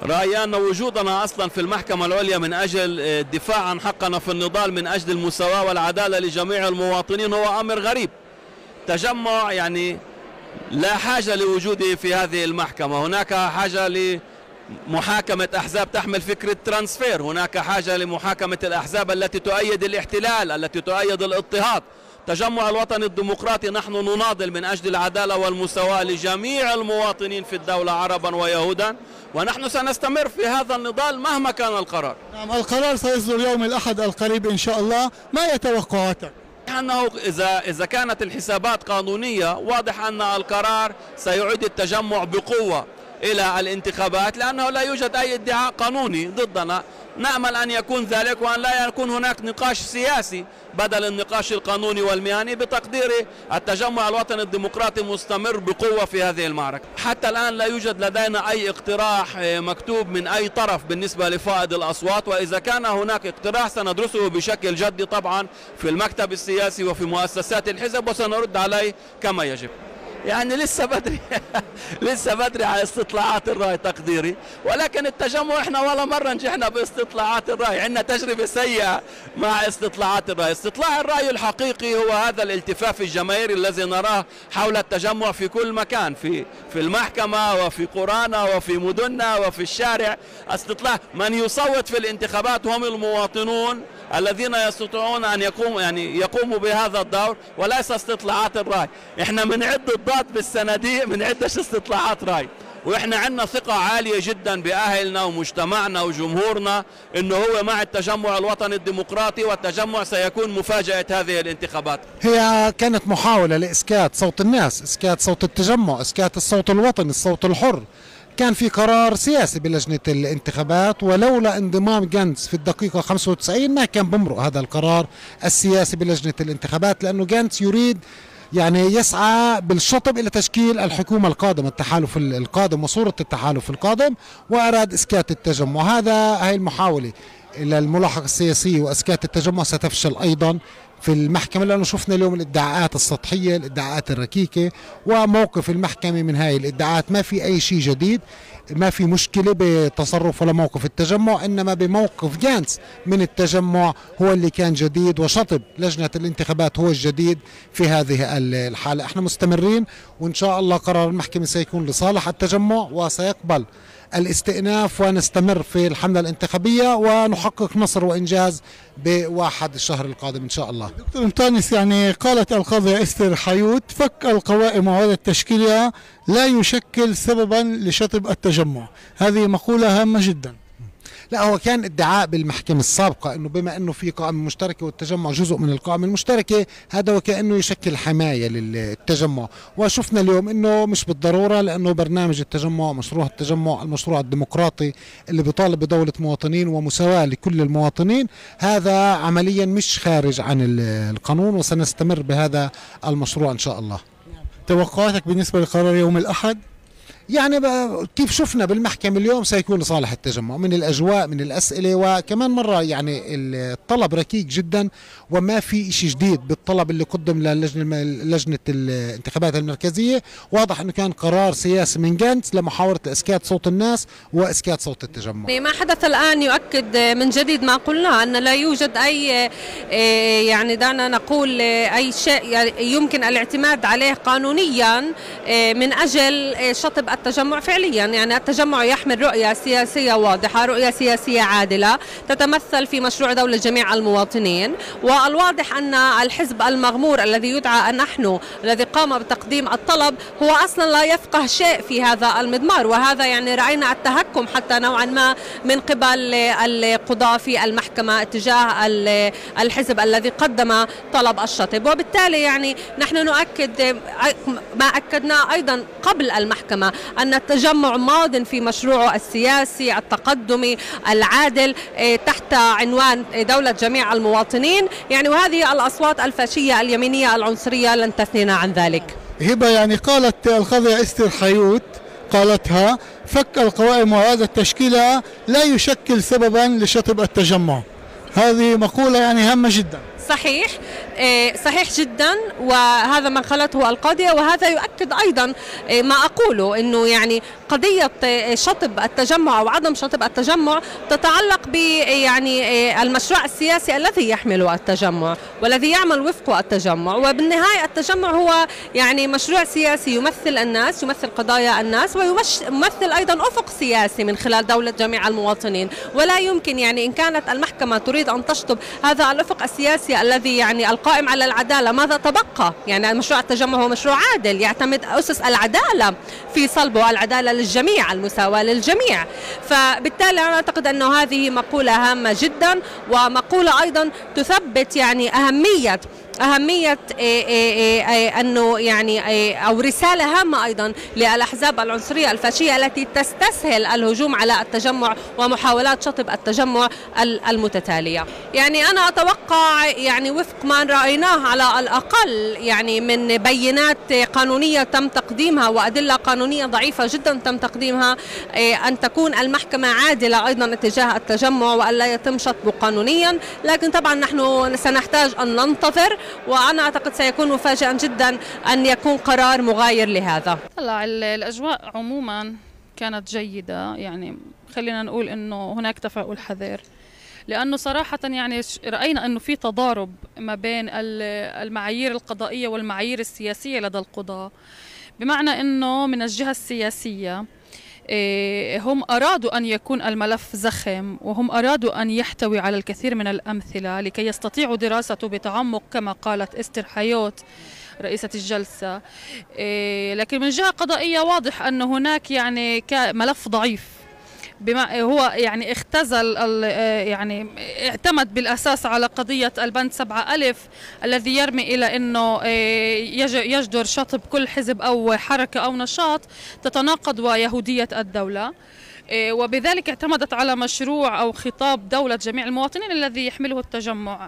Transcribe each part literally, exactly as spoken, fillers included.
رأيي أن وجودنا أصلا في المحكمة العليا من أجل الدفاع عن حقنا في النضال من أجل المساواة والعدالة لجميع المواطنين هو أمر غريب. تجمع يعني لا حاجة لوجوده في هذه المحكمة. هناك حاجة لمحاكمة أحزاب تحمل فكرة ترانسفير، هناك حاجة لمحاكمة الأحزاب التي تؤيد الاحتلال، التي تؤيد الاضطهاد. تجمع الوطني الديمقراطي نحن نناضل من أجل العدالة والمساواة لجميع المواطنين في الدولة عربا ويهودا، ونحن سنستمر في هذا النضال مهما كان القرار. نعم، القرار سيصدر يوم الأحد القريب إن شاء الله، ما هي توقعاتك؟ أنه إذا إذا كانت الحسابات قانونية واضح أن القرار سيعيد التجمع بقوة إلى الانتخابات، لأنه لا يوجد أي ادعاء قانوني ضدنا. نأمل أن يكون ذلك وأن لا يكون هناك نقاش سياسي بدل النقاش القانوني والمهني. بتقديري التجمع الوطني الديمقراطي مستمر بقوة في هذه المعركة. حتى الآن لا يوجد لدينا أي اقتراح مكتوب من أي طرف بالنسبة لفائض الأصوات، وإذا كان هناك اقتراح سندرسه بشكل جدي طبعا في المكتب السياسي وفي مؤسسات الحزب وسنرد عليه كما يجب. يعني لسه بدري لسه بدري على استطلاعات الرأي تقديري، ولكن التجمع احنا ولا مرة نجحنا باستطلاعات الرأي، عندنا تجربة سيئة مع استطلاعات الرأي. استطلاع الرأي الحقيقي هو هذا الالتفاف الجماهيري الذي نراه حول التجمع في كل مكان، في في المحكمة وفي قرانا وفي مدننا وفي الشارع. استطلاع من يصوت في الانتخابات هم المواطنون الذين يستطيعون ان يقوموا يعني يقوموا بهذا الدور، وليس استطلاعات الرأي. احنا بنعد الضاد بالصناديق، بنعدش استطلاعات رأي، واحنا عندنا ثقة عالية جدا بأهلنا ومجتمعنا وجمهورنا انه هو مع التجمع الوطني الديمقراطي، والتجمع سيكون مفاجأة هذه الانتخابات. هي كانت محاولة لإسكات صوت الناس، إسكات صوت التجمع، إسكات الصوت الوطني، الصوت الحر. كان في قرار سياسي بلجنة الانتخابات، ولولا انضمام جانتس في الدقيقة خمسة وتسعين ما كان بمرق هذا القرار السياسي بلجنة الانتخابات، لأنه جانتس يريد يعني يسعى بالشطب إلى تشكيل الحكومة القادمة، التحالف القادم وصورة التحالف القادم، وأراد إسكات التجمع. هذا هي المحاولة إلى الملاحقة السياسية وإسكات التجمع ستفشل أيضا في المحكمة، لأنه شفنا اليوم الادعاءات السطحية، الادعاءات الركيكة، وموقف المحكمة من هاي الادعاءات. ما في أي شيء جديد، ما في مشكلة بتصرف ولا موقف التجمع، إنما بموقف جانتس من التجمع هو اللي كان جديد، وشطب لجنة الانتخابات هو الجديد في هذه الحالة. احنا مستمرين، وإن شاء الله قرار المحكمة سيكون لصالح التجمع وسيقبل الاستئناف، ونستمر في الحملة الانتخابية ونحقق نصر وإنجاز بواحد الشهر القادم إن شاء الله. دكتور مطانس، يعني قالت القاضية إستر حيوت فك القوائم وعودة تشكيلها لا يشكل سببا لشطب التجمع، هذه مقولة هامة جدا. لا، هو كان ادعاء بالمحكمة السابقة انه بما انه في قائمة مشتركة والتجمع جزء من القائمة المشتركة، هذا وكأنه يشكل حماية للتجمع، وشفنا اليوم انه مش بالضرورة، لانه برنامج التجمع، مشروع التجمع، المشروع الديمقراطي اللي بيطالب بدولة مواطنين ومساواة لكل المواطنين، هذا عمليا مش خارج عن القانون، وسنستمر بهذا المشروع ان شاء الله. توقعاتك بالنسبة لقرار يوم الأحد؟ يعني كيف شفنا بالمحكمة اليوم سيكون لصالح التجمع، من الأجواء، من الأسئلة، وكمان مرة يعني الطلب ركيك جدا، وما في شيء جديد بالطلب اللي قدم للجنة لجنة الانتخابات المركزية. واضح أنه كان قرار سياسي من جانتس لمحاولة إسكات صوت الناس وإسكات صوت التجمع. ما حدث الآن يؤكد من جديد ما قلنا، أن لا يوجد أي يعني دعنا نقول أي شيء يمكن الاعتماد عليه قانونيا من أجل شطب التجمع فعليا. يعني التجمع يحمل رؤية سياسية واضحة، رؤية سياسية عادلة تتمثل في مشروع دولة جميع المواطنين، والواضح أن الحزب المغمور الذي يدعى نحن الذي قام بتقديم الطلب هو أصلا لا يفقه شيء في هذا المضمار، وهذا يعني رأينا التهكم حتى نوعا ما من قبل القضاة في المحكمة تجاه الحزب الذي قدم طلب الشطب. وبالتالي يعني نحن نؤكد ما أكدنا أيضا قبل المحكمة أن التجمع ماض في مشروعه السياسي التقدمي العادل تحت عنوان دولة جميع المواطنين، يعني وهذه الأصوات الفاشية اليمينية العنصرية لن تثنينا عن ذلك. هبة، يعني قالت القاضية إستر حيوت قالتها فك القوائم وإعادة تشكيلها لا يشكل سببا لشطب التجمع، هذه مقولة يعني هامة جدا. صحيح، صحيح جدا، وهذا ما قالته القاضية، وهذا يؤكد أيضا ما أقوله أنه يعني قضية شطب التجمع أو عدم شطب التجمع تتعلق ب يعني المشروع السياسي الذي يحمل التجمع والذي يعمل وفق التجمع، وبالنهاية التجمع هو يعني مشروع سياسي يمثل الناس، يمثل قضايا الناس، ويمثل أيضا أفق سياسي من خلال دولة جميع المواطنين. ولا يمكن يعني إن كانت المحكمة تريد أن تشطب هذا الأفق السياسي الذي يعني القائم على العدالة، ماذا تبقى؟ يعني مشروع التجمع هو مشروع عادل يعتمد أسس العدالة في صلبه، العدالة للجميع، المساواة للجميع. فبالتالي أنا أعتقد أنه هذه مقولة هامة جدا، ومقولة أيضا تثبت يعني أهمية أهمية إيه إيه إيه أنه يعني إيه أو رسالة هامة أيضا للأحزاب العنصرية الفاشية التي تستسهل الهجوم على التجمع ومحاولات شطب التجمع المتتالية. يعني أنا أتوقع يعني وفق ما رأيناه على الأقل يعني من بينات قانونية تم تقديمها وأدلة قانونية ضعيفة جدا تم تقديمها، إيه أن تكون المحكمة عادلة أيضا اتجاه التجمع وألا يتم شطبه قانونيا. لكن طبعا نحن سنحتاج أن ننتظر، وأنا أعتقد سيكون مفاجئا جدا أن يكون قرار مغاير لهذا. طلع الأجواء عموما كانت جيدة، يعني خلينا نقول أنه هناك تفاؤل حذر، لأنه صراحة يعني رأينا أنه في تضارب ما بين المعايير القضائية والمعايير السياسية لدى القضاة، بمعنى أنه من الجهة السياسية هم أرادوا أن يكون الملف زخم، وهم أرادوا أن يحتوي على الكثير من الأمثلة لكي يستطيعوا دراسته بتعمق كما قالت إستر حيوت رئيسة الجلسة. لكن من جهة قضائية واضح أن هناك يعني ملف ضعيف، بما هو يعني اختزل يعني اعتمد بالأساس على قضية البند سبعة ألف الذي يرمي إلى أنه يجدر شطب كل حزب أو حركة أو نشاط تتناقض ويهودية الدولة، وبذلك اعتمدت على مشروع أو خطاب دولة جميع المواطنين الذي يحمله التجمع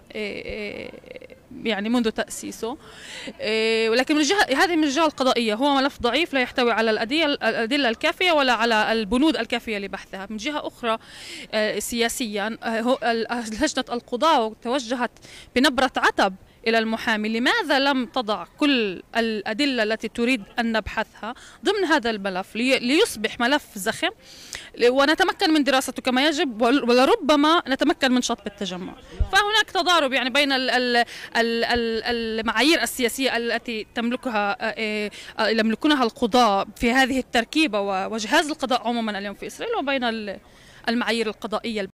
يعني منذ تأسيسه. ولكن من الجهة هذه من الجهة القضائية هو ملف ضعيف لا يحتوي على الأدلة الكافية ولا على البنود الكافية لبحثها. من جهة أخرى سياسيا لجنة القضاء توجهت بنبرة عتب إلى المحامي: لماذا لم تضع كل الأدلة التي تريد أن نبحثها ضمن هذا الملف ليصبح ملف زخم ونتمكن من دراسته كما يجب، ولربما نتمكن من شطب التجمع. فهناك تضارب يعني بين المعايير السياسية التي تملكها يملكونها القضاء في هذه التركيبة وجهاز القضاء عموما اليوم في إسرائيل، وبين المعايير القضائية.